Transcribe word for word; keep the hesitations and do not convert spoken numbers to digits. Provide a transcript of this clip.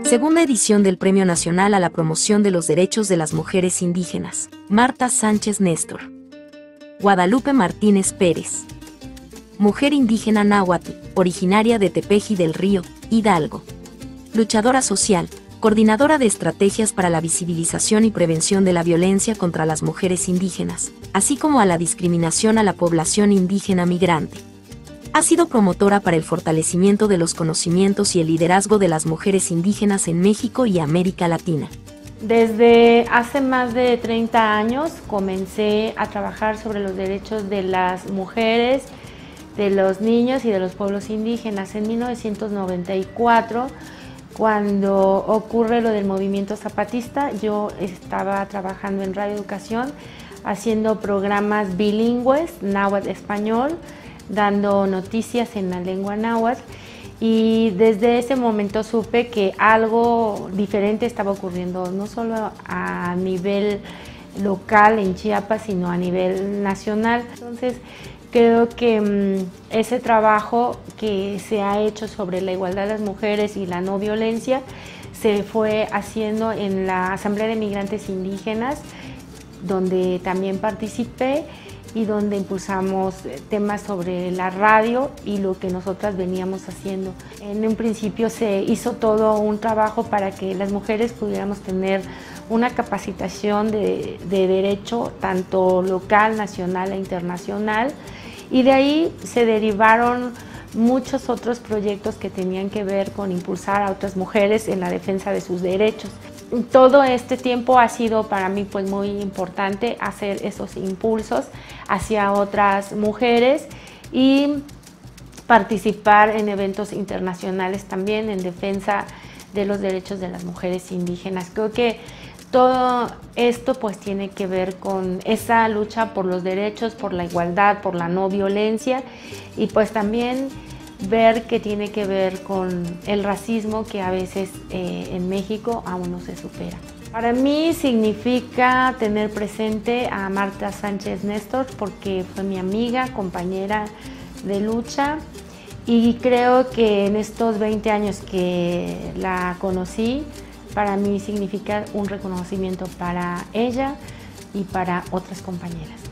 Segunda edición del Premio Nacional a la Promoción de los Derechos de las Mujeres Indígenas. Marta Sánchez Néstor. Guadalupe Martínez Pérez. Mujer indígena náhuatl, originaria de Tepeji del Río, Hidalgo. Luchadora social, coordinadora de estrategias para la visibilización y prevención de la violencia contra las mujeres indígenas, así como a la discriminación a la población indígena migrante. Ha sido promotora para el fortalecimiento de los conocimientos y el liderazgo de las mujeres indígenas en México y América Latina. Desde hace más de treinta años comencé a trabajar sobre los derechos de las mujeres, de los niños y de los pueblos indígenas. En mil novecientos noventa y cuatro, cuando ocurre lo del movimiento zapatista, yo estaba trabajando en Radio Educación, haciendo programas bilingües, náhuatl-español, dando noticias en la lengua náhuatl, y desde ese momento supe que algo diferente estaba ocurriendo, no solo a nivel local en Chiapas, sino a nivel nacional. Entonces, creo que mmm, ese trabajo que se ha hecho sobre la igualdad de las mujeres y la no violencia se fue haciendo en la Asamblea de Migrantes Indígenas, donde también participé y donde impulsamos temas sobre la radio y lo que nosotras veníamos haciendo. En un principio se hizo todo un trabajo para que las mujeres pudiéramos tener una capacitación de, de derecho, tanto local, nacional e internacional, y de ahí se derivaron muchos otros proyectos que tenían que ver con impulsar a otras mujeres en la defensa de sus derechos. Todo este tiempo ha sido para mí pues muy importante hacer esos impulsos hacia otras mujeres y participar en eventos internacionales también en defensa de los derechos de las mujeres indígenas. Creo que todo esto pues tiene que ver con esa lucha por los derechos, por la igualdad, por la no violencia, y pues también ver que tiene que ver con el racismo que a veces eh, en México aún no se supera. Para mí significa tener presente a Marta Sánchez Néstor porque fue mi amiga, compañera de lucha, y creo que en estos veinte años que la conocí, para mí significa un reconocimiento para ella y para otras compañeras.